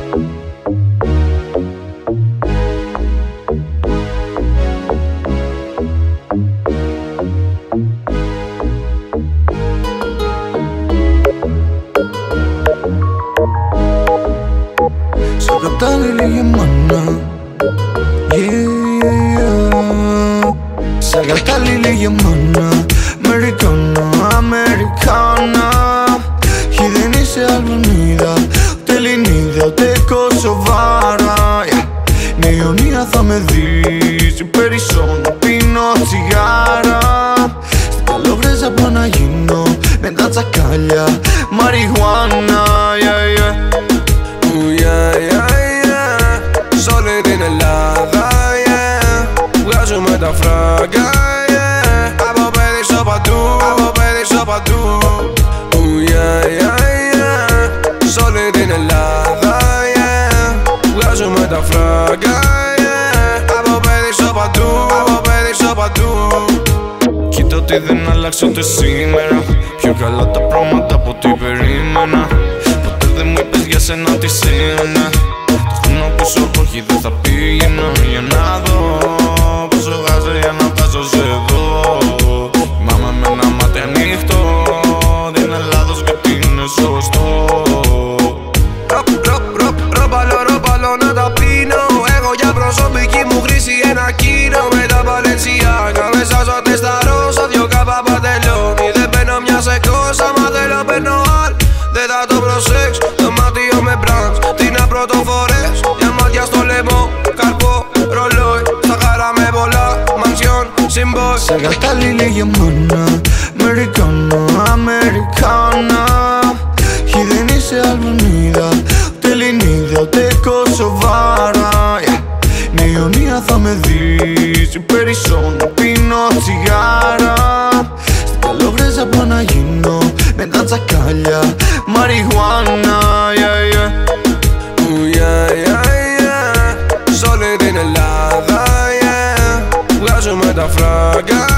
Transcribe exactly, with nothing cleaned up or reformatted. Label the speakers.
Speaker 1: Σαν κατάλληλη για μάνα, yeah, yeah. Σαν κατάλληλη για μάνα, Αμερικάνα, Αμερικάνα. Και δεν είσαι Αλβανίδα, ούτε Ελληνίδα, ούτε Κωσοβάρα, yeah. Ναι, Ιωνία θα με δεις, περισσότερο πίνω τσιγάρα. Στην Καλόγρεζα πάω να γίνω, με τα τσακάλια, μαριχουάνα, yeah, yeah.
Speaker 2: Yeah, yeah, yeah. Σ' όλη την Ελλάδα, yeah. Βγάζουμε τα φράγκα, yeah. Από παιδί στο παντού, από παιδί στο παντού. Yeah, yeah, yeah. Σ' όλη την Ελλάδα, yeah. Βγάζουμε τα φράγκα, yeah. Από παιδί στο παντού, από παιδί στο παντού.
Speaker 1: Κοίτα ότι δεν αλλάξω ούτε σήμερα. Πιο καλά τα πράγματα από ό,τι περίμενα. Ποτέ δεν μου είπες για σένα τι σήμαινε. Το χρόνο πίσω όχι δεν θα πήγαινα. Για να δω πόσο γάζε για να φτάσω σε εδώ. Μάμα με ένα μάτι ανοιχτό. Δεν είναι λάθος γιατί είναι σωστό.
Speaker 2: Ρόπαλο, ρόπαλο να τα πίνω. Έχω για προσωπική μου χρήση ένα κίνο. Με τα Balenciaga μέσα στο τεσταρόσα. Δυο κάπα παντελόνι. Δεν παίρνω μια σε κόσα. Μα θέλω παίρνω άλλη. Δεν θα το προσέξω. Δωμάτιο με μπραντς. Τι να πρωτοφορές. Διαμάτια στο λαιμό. Καρπό, ρολόι. Στα χαρά με πολλά. Μανσιόν, συμπόι.
Speaker 1: Σαν κατάλληλη για μάνα, Αμερικάνα, Αμερικάνα. Και δεν είσαι Αλβανίδα, ούτε Ελληνίδα, ούτε Κωσοβάρα, yeah. Ναι, Ιωνία θα με δεις, περισσότερο πίνω τσιγάρα. Στην Καλόγρεζα πάω να γίνω, με τα τσακάλια, μαριχουάνα, yeah, yeah.
Speaker 2: Yeah, yeah, yeah. Σ' όλη την Ελλάδα, yeah. Βγάζουμε τα φράγκα,